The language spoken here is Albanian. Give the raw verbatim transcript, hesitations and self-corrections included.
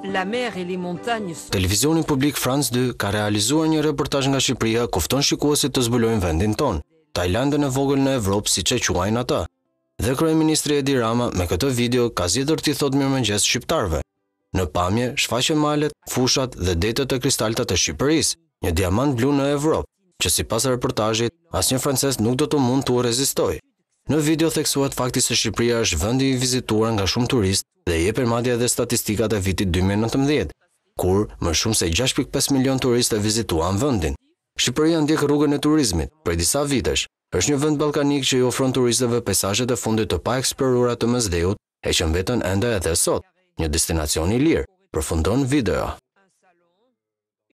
la mer et les montagnes. Televizioni publik France dy ka realizuar një reportazh nga Shqipëria ku fton shikuesit të zbulojnë vendin ton, Tajlandën e vogël në Evropë siç e quajnë ata. Dhe kryeministri Edi Rama me këtë video ka zgjedhur t'i thotë mirëmëngjes shqiptarëve. Në pamje shfaqen malet, fushat dhe detet e kristalta të Shqipërisë, një diamant blu në Evropë, që sipas reportazhit asnjë francez nuk do të mund t'u rezistojë. Në video theksohet fakti se Shqipëria është vendi i vizituar nga shumë turistë dhe jepen madje edhe statistikat e vitit dy mijë e nëntëmbëdhjetë, kur më shumë se gjashtë pikë pesë milion turistë e vizituan vendin. Shqipëria ndjek rrugën e turizmit prej disa vitesh. Është një vend ballkanik që i ofron turistëve peizazhet e fundit të paeksploruara të Mesdheut, e që mbeten ende edhe sot, një destinacion i lirë, përfundon video.